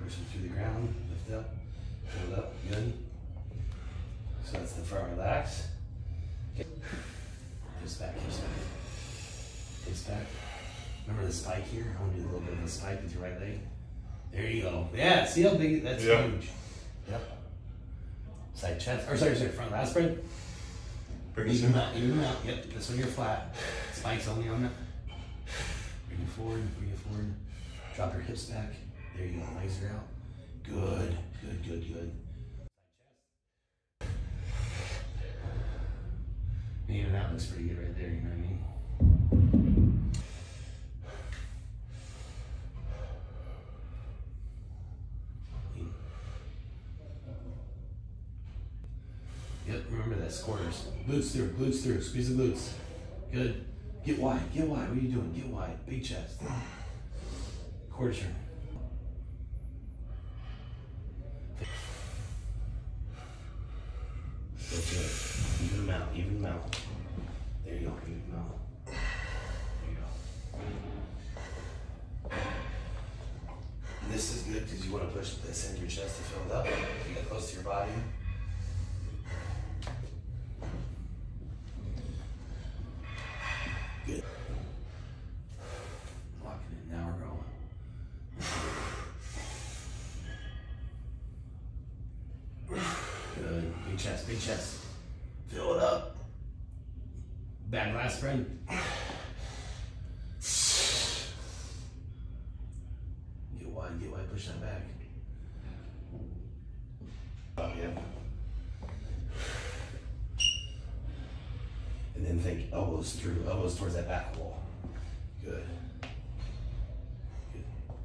push them through the ground, lift up, hold up, good. So that's the front relax. Okay. Hips back, hips back. Hips back. Remember the spike here? I want to do a little bit of a spike with your right leg. There you go. Yeah, see how big, that's huge. Yep. Side chest, or sorry, front last spread. Even them out, yep. This one you're flat. Spike's only on that. Bring it forward, bring it forward. Drop your hips back. There you go, legs are out. Good, good, good, good. And even that looks pretty good right there, you know what I mean? Yep, remember that, quarters. Glutes through, squeeze the glutes. Good. Get wide, what are you doing? Get wide, big chest. Quarter turn. Good. Even them out, even them out. There you go, even them out. There you go. And this is good because you want to push this into your chest to fill it up. You get close to your body. Good. Locking it. Now we're going. Good. Big chest, big chest. Fill it up. Back last spread. Get wide, push that back. Oh, yeah. And then think elbows through, elbows towards that back wall. Good. Good.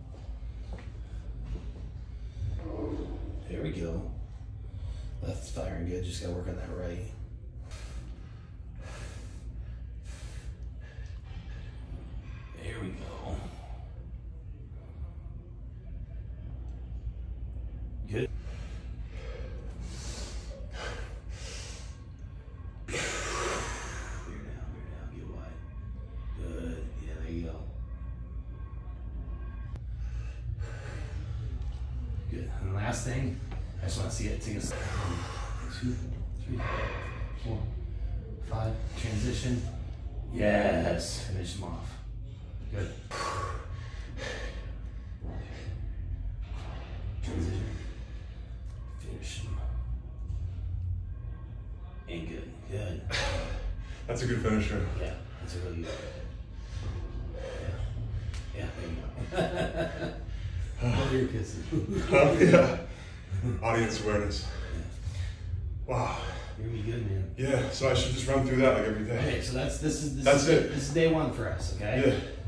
There we go. Left's firing good, just gotta work on that right. There we go. Good. Good. And the last thing, I just want to see it take us 2, 3, 4, 5. Transition. Yes. Finish them off. Good. Transition. Finish them. And good. Good. That's a good finisher. Yeah. That's a really good. Yeah. There you go. Oh, you're kissing. Oh, yeah. Audience awareness. Yeah. Wow. You're gonna be good, man. Yeah, so I should just run through that like every day. Okay, so this is it. This is day one for us, okay? Yeah.